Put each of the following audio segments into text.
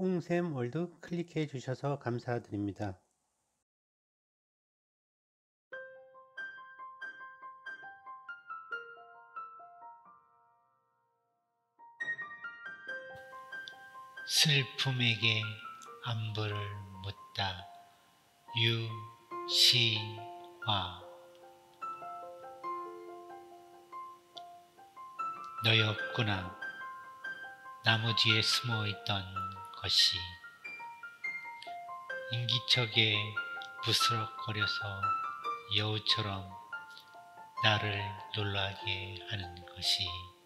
홍샘월드 클릭해 주셔서 감사드립니다. 슬픔에게 안부를 묻다. 유시화. 너였구나. 나무 뒤에 숨어 있던 것이 인기척에 부스럭거려서 여우처럼 나를 놀라게 하는 것이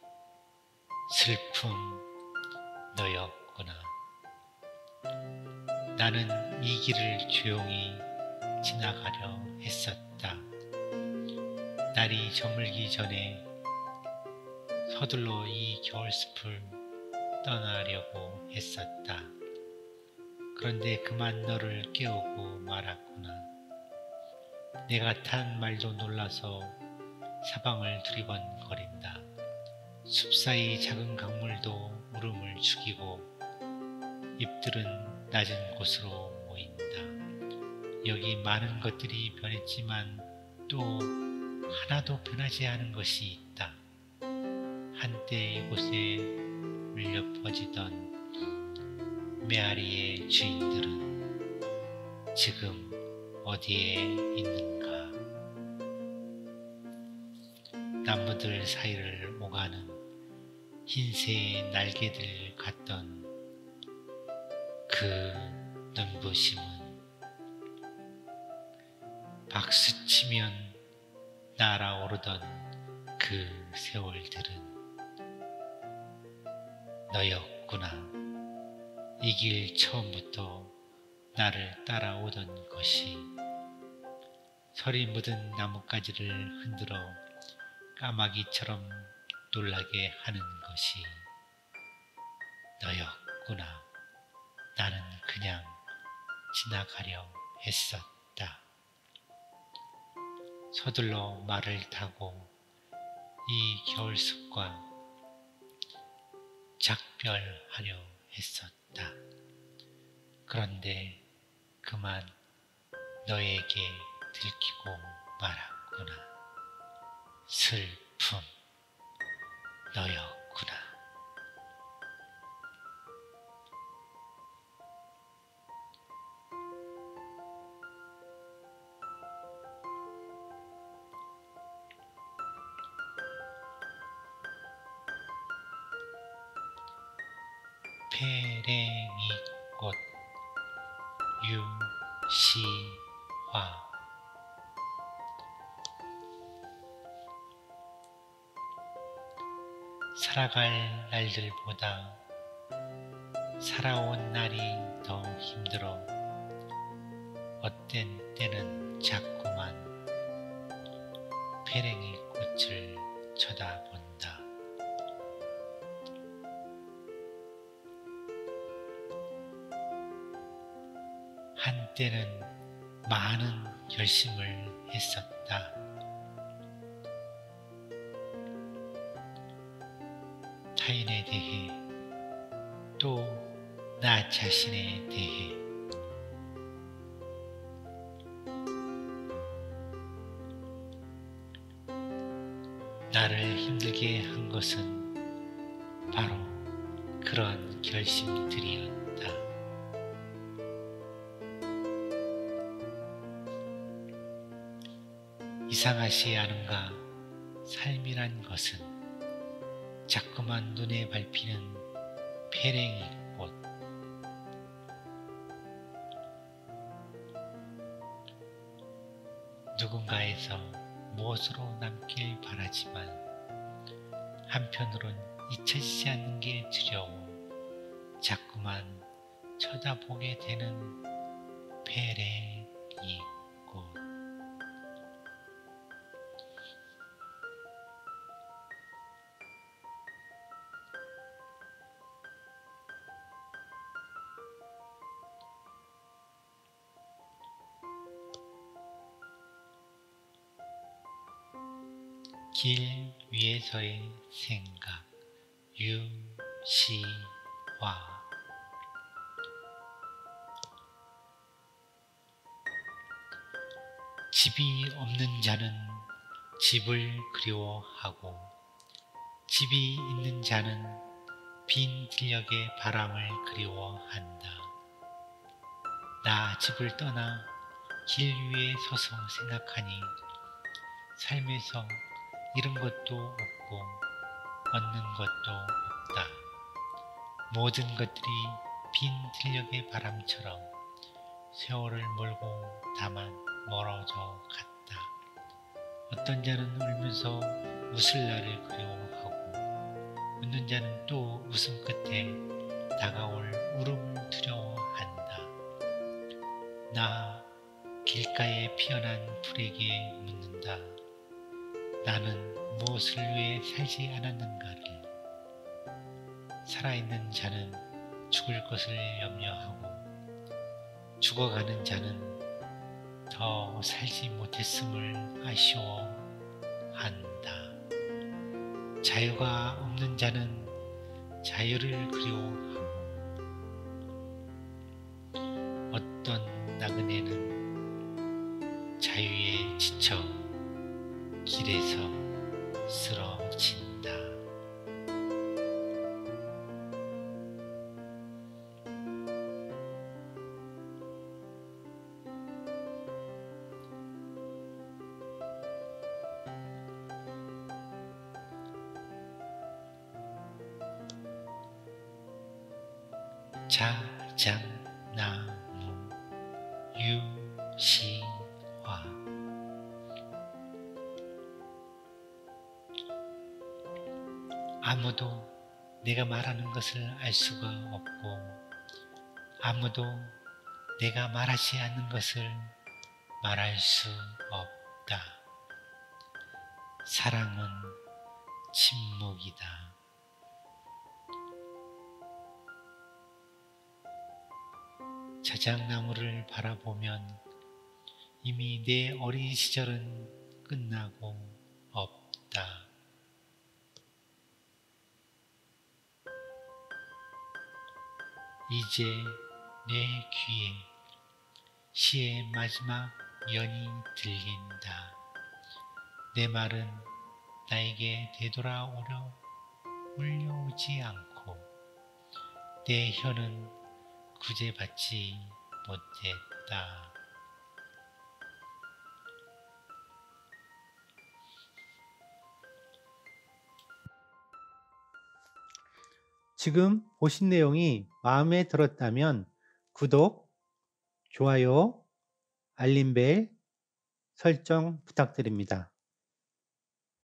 슬픔 너였구나. 나는 이 길을 조용히 지나가려 했었다. 날이 저물기 전에 서둘러 이 겨울숲을 떠나려고 했었다. 그런데 그만 너를 깨우고 말았구나. 내가 탄 말도 놀라서 사방을 두리번거린다. 숲사이 작은 강물도 울음을 죽이고 잎들은 낮은 곳으로 모인다. 여기 많은 것들이 변했지만 또 하나도 변하지 않은 것이 있다. 한때 이곳에 울려 퍼지던 메아리의 주인들은 지금 어디에 있는가? 나무들 사이를 오가는 흰새의 날개들 같던 그 눈부심은 박수치면 날아오르던 그 세월들은 너였구나. 이 길 처음부터 나를 따라오던 것이 설이 묻은 나뭇가지를 흔들어 까마귀처럼 놀라게 하는 것이 너였구나. 나는 그냥 지나가려 했었다. 서둘러 말을 타고 이 겨울숲과 작별하려 했었다. 그런데 그만 너에게 들키고 말았구나. 슬픔 너였구나. 페랭이꽃 유시화. 살아갈 날들보다 살아온 날이 더 힘들어 어떤 때는 자꾸만 페랭이꽃을 쳐다본다. 한때는 많은 결심을 했었다. 타인에 대해 또 나 자신에 대해 나를 힘들게 한 것은 바로 그런 결심들이었다. 이상하지 않은가? 삶이란 것은 자꾸만 눈에 밟히는 페랭이꽃. 누군가에서 무엇으로 남길 바라지만 한편으론 잊혀지지 않는 게 두려워 자꾸만 쳐다보게 되는 페랭이꽃. 길 위에서의 생각 유시화. 집이 없는 자는 집을 그리워하고 집이 있는 자는 빈 들녘의 바람을 그리워한다. 나 집을 떠나 길 위에 서서 생각하니 삶에서 잃은 것도 없고 얻는 것도 없다. 모든 것들이 빈 들녘의 바람처럼 세월을 몰고 다만 멀어져 갔다. 어떤 자는 울면서 웃을 날을 그리워하고 웃는 자는 또 웃음 끝에 다가올 울음을 두려워한다. 나 길가에 피어난 풀에게 묻는다. 나는 무엇을 위해 살지 않았는가를. 살아있는 자는 죽을 것을 염려하고 죽어가는 자는 더 살지 못했음을 아쉬워한다. 자유가 없는 자는 자유를 그리워하고 어떤 나그네는 자유에 지쳐 길에서 쓰러진다. 자작나무 유시화. 아무도 내가 말하는 것을 알 수가 없고 아무도 내가 말하지 않는 것을 말할 수 없다. 사랑은 침묵이다. 자작나무를 바라보면 이미 내 어린 시절은 끝나고 없다. 이제 내 귀에 시의 마지막 연이 들린다. 내 말은 나에게 되돌아오려 울려오지 않고 내 혀는 구제받지 못했다. 지금 보신 내용이 마음에 들었다면 구독, 좋아요, 알림벨 설정 부탁드립니다.